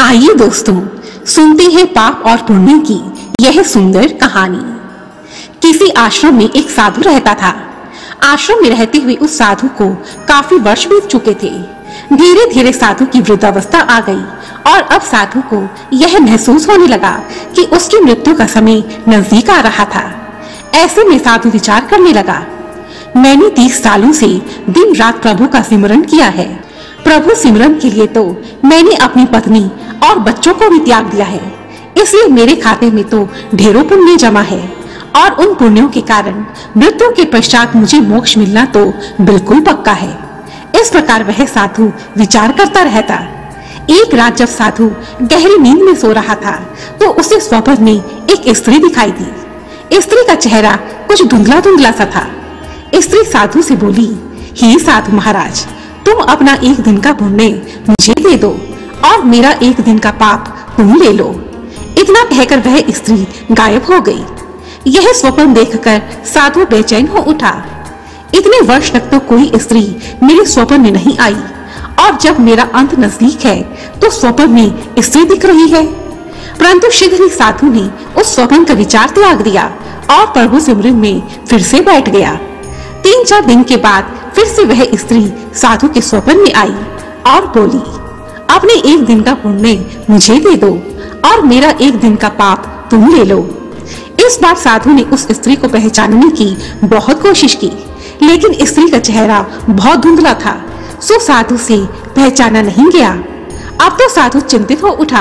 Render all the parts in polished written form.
आइए दोस्तों, सुनते हैं पाप और पुण्य की यह सुंदर कहानी। किसी आश्रम में एक साधु रहता था। आश्रम में रहते हुए उस साधु को काफी वर्ष बीत चुके थे। धीरे धीरे साधु की वृद्धावस्था आ गई और अब साधु को यह महसूस होने लगा कि उसकी मृत्यु का समय नजदीक आ रहा था। ऐसे में साधु विचार करने लगा, मैंने 30 सालों से दिन रात प्रभु का सिमरन किया है। प्रभु सिमरन के लिए तो मैंने अपनी पत्नी और बच्चों को भी त्याग दिया है, इसलिए मेरे खाते में तो ढेरों पुण्य जमा है और उन पुण्यों के कारण मृत्यु के पश्चात मुझे मोक्ष मिलना तो बिल्कुल पक्का है। इस प्रकार वह साधु विचार करता रहता। एक रात जब साधु गहरी नींद में सो रहा था तो उसे स्वप्न में एक स्त्री दिखाई दी। स्त्री का चेहरा कुछ धुंधला धुंधला सा था। स्त्री साधु से बोली, हे साधु महाराज, तुम अपना एक दिन का पुण्य मुझे दे दो और मेरा एक दिन का पाप तुम ले लो। इतना कहकर वह स्त्री गायब हो गई। यह स्वप्न देखकर साधु बेचैन हो उठा। इतने वर्ष तक तो कोई स्त्री मेरे स्वप्न में नहीं आई और जब मेरा अंत नजदीक है तो स्वप्न में स्त्री दिख रही है। परंतु शीघ्र ही साधु ने उस स्वप्न का विचार त्याग दिया और प्रभु सिमरन में फिर से बैठ गया। 3-4 दिन के बाद फिर से वह स्त्री साधु के स्वप्न में आई और बोली, अपने एक दिन का पुण्य मुझे दे दो और मेरा एक दिन का पाप तुम ले लो। इस बार साधु ने उस स्त्री को पहचानने की बहुत कोशिश की, लेकिन स्त्री का चेहरा बहुत धुंधला था, सो साधु से पहचाना नहीं गया। अब तो साधु चिंतित हो उठा।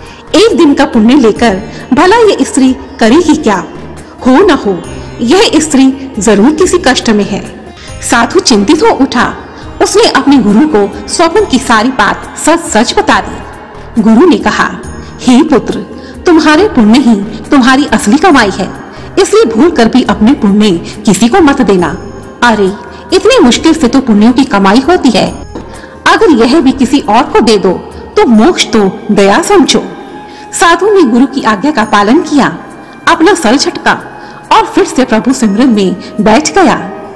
एक दिन का पुण्य लेकर भला ये स्त्री करेगी क्या? हो न हो यह स्त्री जरूर किसी कष्ट में है। साधु चिंतित हो उठा। उसने अपने गुरु को स्वप्न की सारी बात सच सच बता दी। गुरु ने कहा, हे पुत्र, तुम्हारे पुण्य ही तुम्हारी असली कमाई है, इसलिए भूल कर भी अपने पुण्य किसी को मत देना। अरे इतनी मुश्किल से तो पुण्यों की कमाई होती है, अगर यह भी किसी और को दे दो तो मोक्ष तो दया समझो। साधु ने गुरु की आज्ञा का पालन किया, अपना सर झटका और फिर से प्रभु सिमरन में बैठ गया।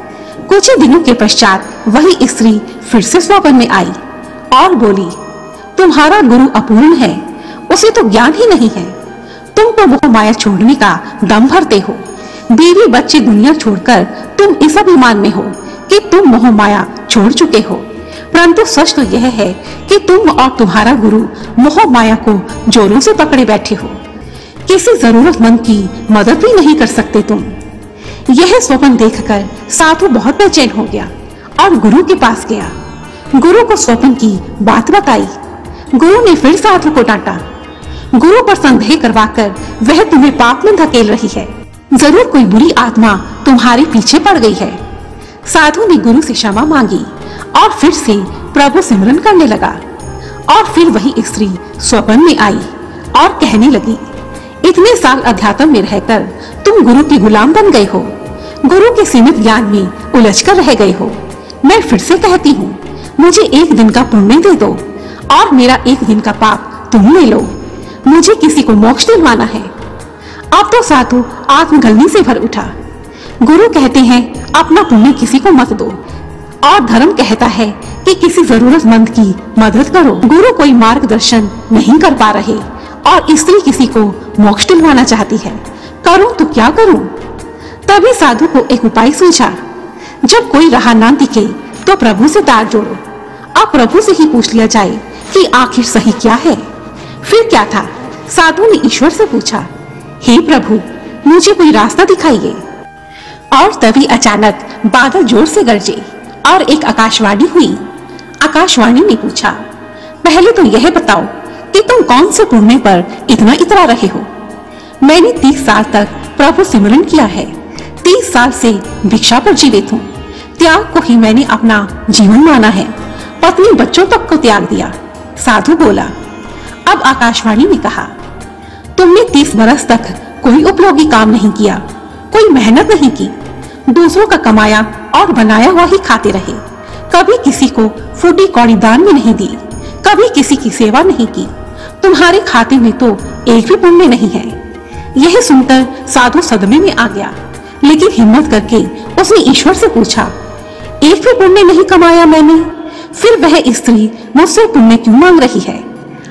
कुछ ही दिनों के पश्चात वही स्त्री फिर से स्वप्न में आई और बोली, तुम्हारा गुरु अपूर्ण है, उसे तो ज्ञान ही नहीं है। तुम तो मोह माया छोड़ने का दम भरते हो। बीवी बच्चे दुनिया छोड़कर तुम इस अभिमान में हो कि तुम मोह माया छोड़ चुके हो, परंतु सच तो यह है कि तुम और तुम्हारा गुरु मोह माया को जोरों से पकड़े बैठे हो। किसी जरूरतमंद की मदद भी नहीं कर सकते तुम। यह स्वप्न देखकर साधु बहुत बेचैन हो गया और गुरु के पास गया। गुरु को स्वप्न की बात बताई। गुरु ने फिर साधु को डांटा। गुरु पर संदेह करवाकर वह तुम्हें पाप में धकेल रही है, जरूर कोई बुरी आत्मा तुम्हारे पीछे पड़ गई है। साधु ने गुरु से क्षमा मांगी और फिर से प्रभु सिमरन करने लगा। और फिर वही स्त्री स्वप्न में आई और कहने लगी, इतने साल अध्यात्म में रहकर तुम गुरु के गुलाम बन गए हो, गुरु के सीमित ज्ञान में उलझ कर रह गए हो। मैं फिर से कहती हूँ, मुझे एक दिन का पुण्य दे दो और मेरा एक दिन का पाप तुम ले लो। मुझे किसी को मोक्ष दिलवाना है। अब तो साधु आत्मगलनी से भर उठा। गुरु कहते हैं अपना पुण्य किसी को मत दो और धर्म कहता है कि किसी जरूरतमंद की मदद करो। गुरु कोई मार्गदर्शन नहीं कर पा रहे और स्त्री किसी को मोक्ष दिलवाना चाहती है, करूं तो क्या करूं? तभी साधु को एक उपाय सूझा। जब कोई राह ना दिखे तो प्रभु से तार जोड़ो। अब प्रभु से ही पूछ लिया जाए कि आखिर सही क्या है। फिर क्या था, साधु ने ईश्वर से पूछा, हे प्रभु, मुझे कोई रास्ता दिखाइए। और तभी अचानक बादल जोर से गरजे और एक आकाशवाणी हुई। आकाशवाणी ने पूछा, पहले तो यह बताओ कि तुम कौन से पुण्य पर इतना इतरा रहे हो? मैंने 30 साल तक प्रभु सिमरन किया है, 30 साल से भिक्षा पर जीवित हूँ। त्याग को ही मैंने अपना जीवन माना है, पत्नी बच्चों तक को त्याग दिया। साधु बोला। अब आकाशवाणी ने कहा, तुमने 30 बरस तक कोई उपयोगी काम नहीं किया, कोई मेहनत नहीं की, दूसरों का कमाया और बनाया हुआ ही खाते रहे। कभी किसी को फूटी कौड़ी दान में नहीं दी, कभी किसी की सेवा नहीं की। तुम्हारे खाते में तो एक भी पुण्य नहीं है। यह सुनकर साधु सदमे में आ गया, लेकिन हिम्मत करके उसने ईश्वर से पूछा, एक भी पुण्य नहीं कमाया मैंने, फिर वह स्त्री मुझसे पुण्य क्यों मांग रही है?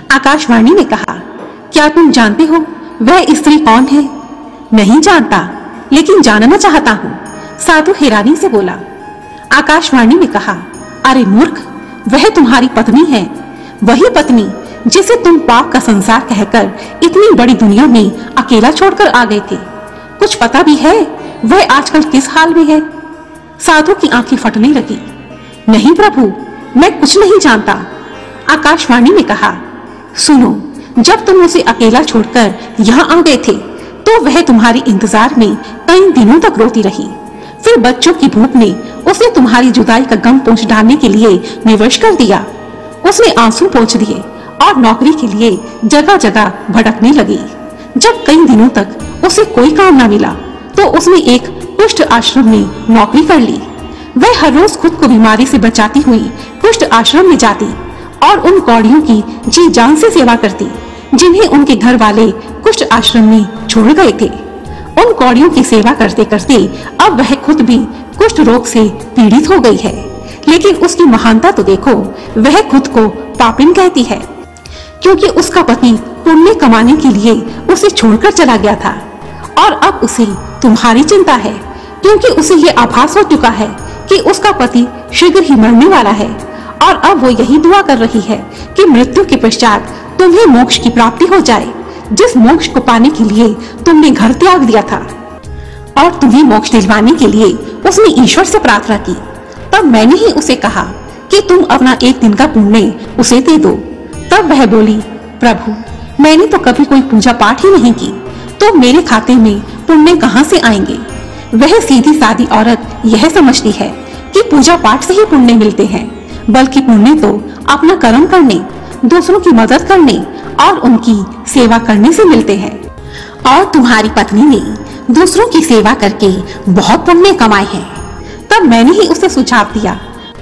आकाशवाणी ने कहा, क्या तुम जानते हो वह स्त्री कौन है? नहीं जानता, लेकिन जानना चाहता हूँ, साधु हैरानी से बोला। आकाशवाणी ने कहा, अरे मूर्ख, वह तुम्हारी पत्नी है, वही पत्नी जिसे तुम पाप का संसार कहकर इतनी बड़ी दुनिया में अकेला छोड़कर आ गए थे। कुछ पता भी है वह आजकल किस हाल में है? साधु की आंखें फटने लगी। नहीं प्रभु, मैं कुछ नहीं जानता। आकाशवाणी ने कहा, सुनो, जब तुम उसे अकेला छोड़कर यहाँ आ गए थे तो वह तुम्हारी इंतजार में कई दिनों तक रोती रही। फिर बच्चों की भूख ने उसे तुम्हारी जुदाई का गम पोंछ डालने के लिए विवश कर दिया। उसने आंसू पोंछ दिए और नौकरी के लिए जगह जगह भटकने लगी। जब कई दिनों तक उसे कोई काम न मिला तो उसने एक कुष्ठ आश्रम में नौकरी कर ली। वह हर रोज खुद को बीमारी से बचाती हुई कुष्ठ आश्रम में जाती और उन कौड़ियों की जी जान से सेवा करती जिन्हें उनके घर वाले कुष्ठ आश्रम में छोड़ गए थे। उन कौड़ियों की सेवा करते करते अब वह खुद भी कुष्ठ रोग से पीड़ित हो गई है। लेकिन उसकी महानता तो देखो, वह खुद को पापिन कहती है क्योंकि उसका पति पुण्य कमाने के लिए उसे छोड़कर चला गया था और अब उसे तुम्हारी चिंता है क्योंकि उसे ये आभास हो चुका है कि उसका पति शीघ्र ही मरने वाला है और अब वो यही दुआ कर रही है कि मृत्यु के पश्चात तुम्हें मोक्ष की प्राप्ति हो जाए, जिस मोक्ष को पाने के लिए तुमने घर त्याग दिया था। और तुम्हें मोक्ष दिलवाने के लिए उसने ईश्वर से प्रार्थना की। तब मैंने ही उसे कहा कि तुम अपना एक दिन का पुण्य उसे दे दो। तब वह बोली, प्रभु, मैंने तो कभी कोई पूजा पाठ ही नहीं की, तो मेरे खाते में पुण्य कहाँ से आएंगे? वह सीधी सादी औरत यह समझती है कि पूजा पाठ से ही पुण्य मिलते हैं, बल्कि पुण्य तो अपना कर्म करने, दूसरों की मदद करने और उनकी सेवा करने से मिलते हैं। और तुम्हारी पत्नी ने दूसरों की सेवा करके बहुत पुण्य कमाए हैं। तब मैंने ही उसे सुझाव दिया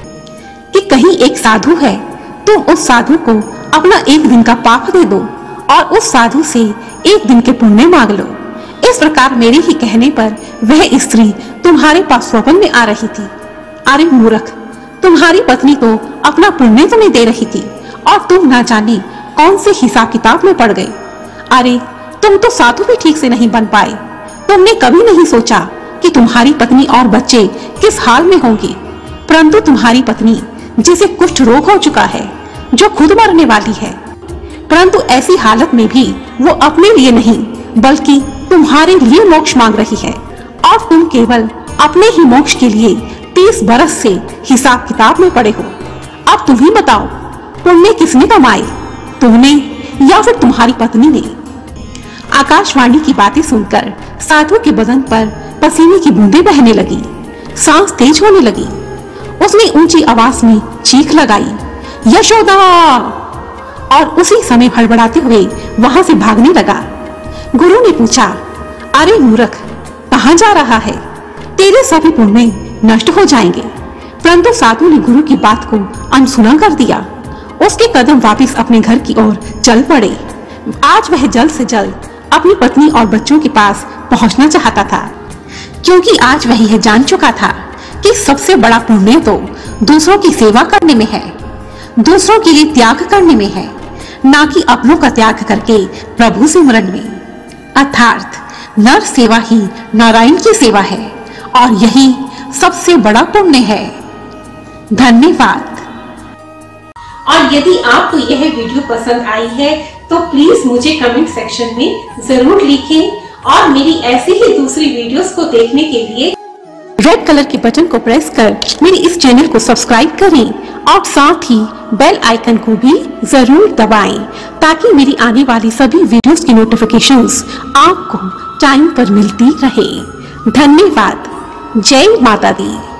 कि कहीं एक साधु है, तुम उस साधु को अपना एक दिन का पाप दे दो और उस साधु से एक दिन के पुण्य मांग लो। इस प्रकार मेरे ही कहने पर वह स्त्री तुम्हारे पास स्वप्न में आ रही थी। अरे मूर्ख, तुम्हारी पत्नी तो अपना पुण्य तुम्हें दे रही थी और तुम ना जाने कौन से हिसाब किताब में पड़ गए। अरे तुम तो साधु भी ठीक से नहीं बन पाए। तुमने कभी नहीं सोचा कि तुम्हारी पत्नी और बच्चे किस हाल में होंगे, परंतु तुम्हारी पत्नी जिसे कुष्ठ रोग हो चुका है, जो खुद मरने वाली है, परंतु ऐसी हालत में भी वो अपने लिए नहीं बल्कि तुम्हारे लिए मोक्ष मांग रही है और तुम केवल अपने ही मोक्ष के लिए 30 बरस से हिसाब किताब में पड़े हो। अब तुम ही बताओ, पुण्य किसने कमाए, तुमने या फिर तुम्हारी पत्नी ने? आकाशवाणी की बातें सुनकर साधु के बदन पर पसीने की बूंदें बहने लगी, सांस तेज होने लगी। उसने ऊंची आवाज में चीख लगाई, यशोदा! और उसी समय हड़बड़ाते हुए वहां से भागने लगा। गुरु ने पूछा, अरे मूर्ख, कहाँ जा रहा है? तेरे सभी पुण्य नष्ट हो जाएंगे। परंतु साधु ने गुरु की बात को अनसुना कर दिया। उसके कदम वापस अपने घर की ओर चल पड़े। आज वह जल्द से जल्द अपनी पत्नी और बच्चों के पास पहुंचना चाहता था, क्योंकि आज वह यह जान चुका था कि सबसे बड़ा पुण्य तो दूसरों की सेवा करने में है, दूसरों के लिए त्याग करने में है, ना कि अपनों का त्याग करके प्रभु से मिलन में। अर्थात नर सेवा ही नारायण की सेवा है और यही सबसे बड़ा पुण्य है। धन्यवाद। और यदि आपको यह वीडियो पसंद आई है तो प्लीज मुझे कमेंट सेक्शन में जरूर लिखें और मेरी ऐसे ही दूसरी वीडियोस को देखने के लिए रेड कलर के बटन को प्रेस कर मेरे इस चैनल को सब्सक्राइब करें और साथ ही बेल आइकन को भी जरूर दबाएं ताकि मेरी आने वाली सभी वीडियोस की नोटिफिकेशंस आपको टाइम पर मिलती रहे। धन्यवाद। जय माता दी।